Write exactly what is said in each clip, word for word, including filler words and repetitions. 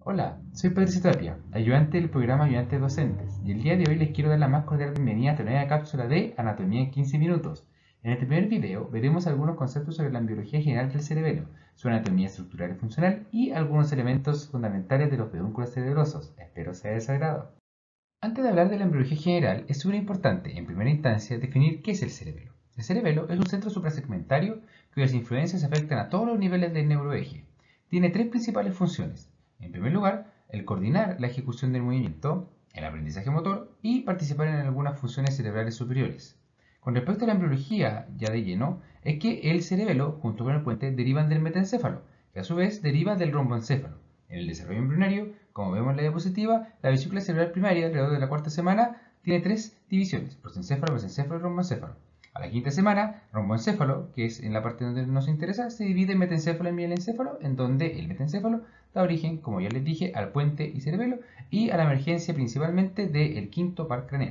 Hola, soy Patricio Tapia, ayudante del programa Ayudantes Docentes, y el día de hoy les quiero dar la más cordial bienvenida a esta nueva cápsula de Anatomía en quince minutos. En este primer video veremos algunos conceptos sobre la embriología general del cerebelo, su anatomía estructural y funcional y algunos elementos fundamentales de los pedúnculos cerebrosos. Espero sea de su agrado. Antes de hablar de la embriología general, es súper importante, en primera instancia, definir qué es el cerebelo. El cerebelo es un centro suprasegmentario cuyas influencias afectan a todos los niveles del neuroeje. Tiene tres principales funciones. En primer lugar, el coordinar la ejecución del movimiento, el aprendizaje motor y participar en algunas funciones cerebrales superiores. Con respecto a la embriología ya de lleno, es que el cerebelo junto con el puente derivan del metencéfalo, que a su vez deriva del romboencéfalo. En el desarrollo embrionario, como vemos en la diapositiva, la vesícula cerebral primaria alrededor de la cuarta semana tiene tres divisiones: prosencéfalo, mesencéfalo y romboencéfalo. A la quinta semana, romboencéfalo, que es en la parte donde nos interesa, se divide en metencéfalo y mielencéfalo, en donde el metencéfalo da origen, como ya les dije, al puente y cerebelo y a la emergencia principalmente del quinto par craneal.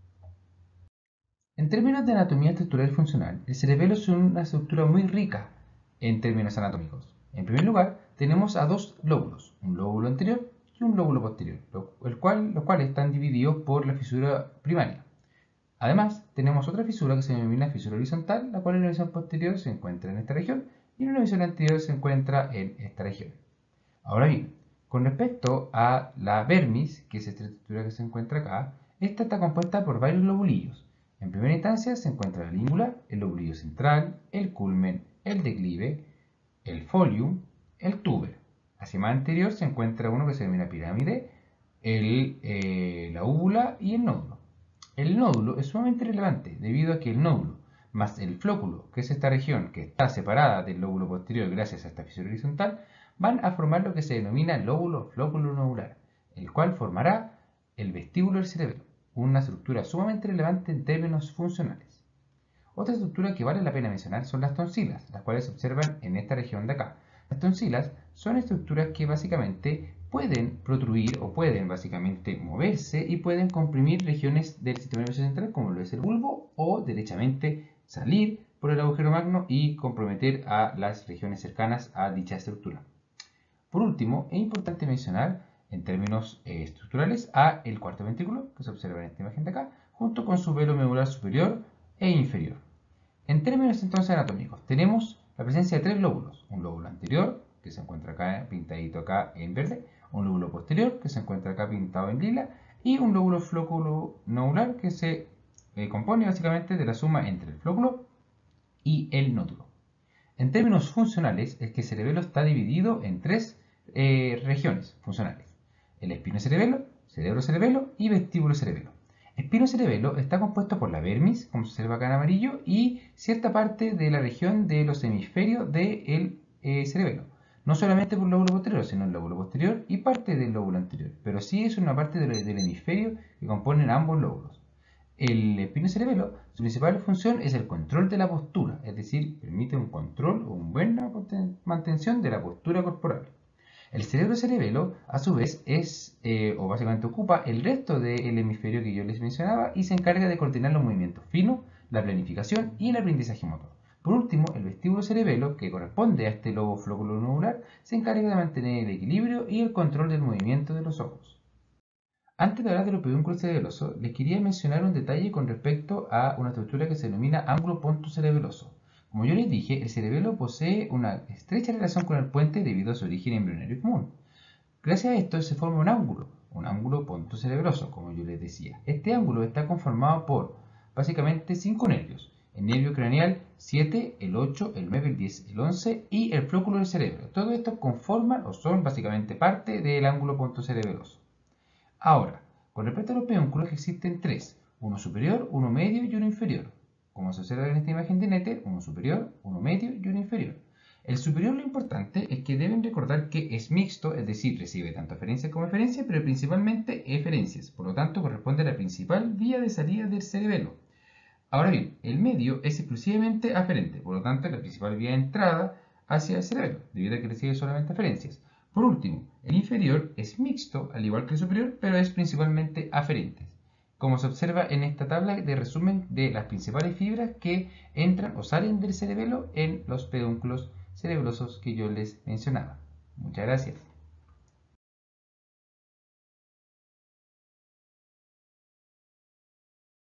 En términos de anatomía estructural y funcional, el cerebelo es una estructura muy rica en términos anatómicos. En primer lugar, tenemos a dos lóbulos, un lóbulo anterior y un lóbulo posterior, el cual, los cuales están divididos por la fisura primaria. Además, tenemos otra fisura que se denomina fisura horizontal, la cual en la visión posterior se encuentra en esta región y en la visión anterior se encuentra en esta región. Ahora bien, con respecto a la vermis, que es esta estructura que se encuentra acá, esta está compuesta por varios lobulillos. En primera instancia se encuentra la língula, el lobulillo central, el culmen, el declive, el folium, el tuber. Hacia más anterior se encuentra uno que se denomina pirámide, el, eh, la úvula y el nódulo. El nódulo es sumamente relevante debido a que el nódulo más el flóculo, que es esta región que está separada del lóbulo posterior gracias a esta fisura horizontal, van a formar lo que se denomina lóbulo flóculo nodular, el cual formará el vestíbulo del cerebelo, una estructura sumamente relevante en términos funcionales. Otra estructura que vale la pena mencionar son las tonsilas, las cuales se observan en esta región de acá. Las tonsilas son estructuras que básicamente pueden protruir o pueden básicamente moverse y pueden comprimir regiones del sistema nervioso central como lo es el bulbo o derechamente salir por el agujero magno y comprometer a las regiones cercanas a dicha estructura. Por último, es importante mencionar en términos eh, estructurales a el cuarto ventrículo, que se observa en esta imagen de acá, junto con su velo medular superior e inferior. En términos entonces anatómicos, tenemos la presencia de tres lóbulos: un lóbulo anterior, que se encuentra acá pintadito acá en verde, un lóbulo posterior, que se encuentra acá pintado en lila, y un lóbulo flóculo nodular, que se eh, compone básicamente de la suma entre el flóculo y el nódulo. En términos funcionales, es que el cerebelo está dividido en tres eh, regiones funcionales: el espinocerebelo, cerebrocerebelo y vestíbulocerebelo. Espinocerebelo está compuesto por la vermis, como se observa acá en amarillo, y cierta parte de la región de los hemisferios del eh, cerebelo. No solamente por el lóbulo posterior, sino el lóbulo posterior y parte del lóbulo anterior, pero sí es una parte del, del hemisferio que componen ambos lóbulos. El espinocerebelo, su principal función es el control de la postura, es decir, permite un control o una buena mantención de la postura corporal. El cerebrocerebelo, a su vez, es eh, o básicamente ocupa el resto del hemisferio que yo les mencionaba y se encarga de coordinar los movimientos finos, la planificación y el aprendizaje motor. Por último, el vestíbulocerebelo, que corresponde a este lobo flóculo nodular, se encarga de mantener el equilibrio y el control del movimiento de los ojos. Antes de hablar de los pedúnculos cerebelosos, les quería mencionar un detalle con respecto a una estructura que se denomina ángulo pontocerebeloso. Como yo les dije, el cerebelo posee una estrecha relación con el puente debido a su origen embrionario común. Gracias a esto se forma un ángulo, un ángulo pontocerebroso, como yo les decía. Este ángulo está conformado por básicamente cinco nervios: el nervio craneal siete, el ocho, el nueve, el diez, el once y el flóculo del cerebro. Todo esto conforman o son básicamente parte del ángulo pontocerebeloso. Ahora, con respecto a los pedúnculos, existen tres: uno superior, uno medio y uno inferior. Como se observa en esta imagen de Netter, uno superior, uno medio y uno inferior. El superior, lo importante es que deben recordar que es mixto, es decir, recibe tanto aferencias como eferencias, pero principalmente eferencias. Por lo tanto, corresponde a la principal vía de salida del cerebelo. Ahora bien, el medio es exclusivamente aferente, por lo tanto, la principal vía de entrada hacia el cerebelo, debido a que recibe solamente aferencias. Por último, el inferior es mixto, al igual que el superior, pero es principalmente aferente, como se observa en esta tabla de resumen de las principales fibras que entran o salen del cerebelo en los pedúnculos cerebrosos que yo les mencionaba. Muchas gracias.